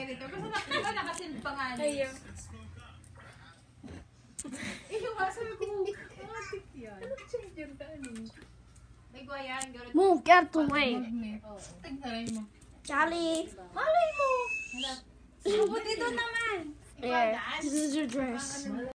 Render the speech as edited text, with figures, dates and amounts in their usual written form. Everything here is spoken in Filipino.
editor. Basta nakasilip pa nga niya. Yung sabi ko, matik yan. Ano changer ka ano? May guayan. Move, get away. Tignaray mo. Cali. Malay mo! Subo dito naman. Yeah, this is your dress.